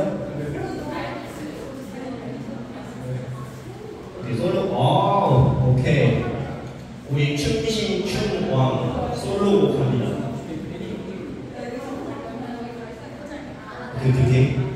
솔로. 오케이. 우리 춘신 춘왕 솔로곡 합니다. 그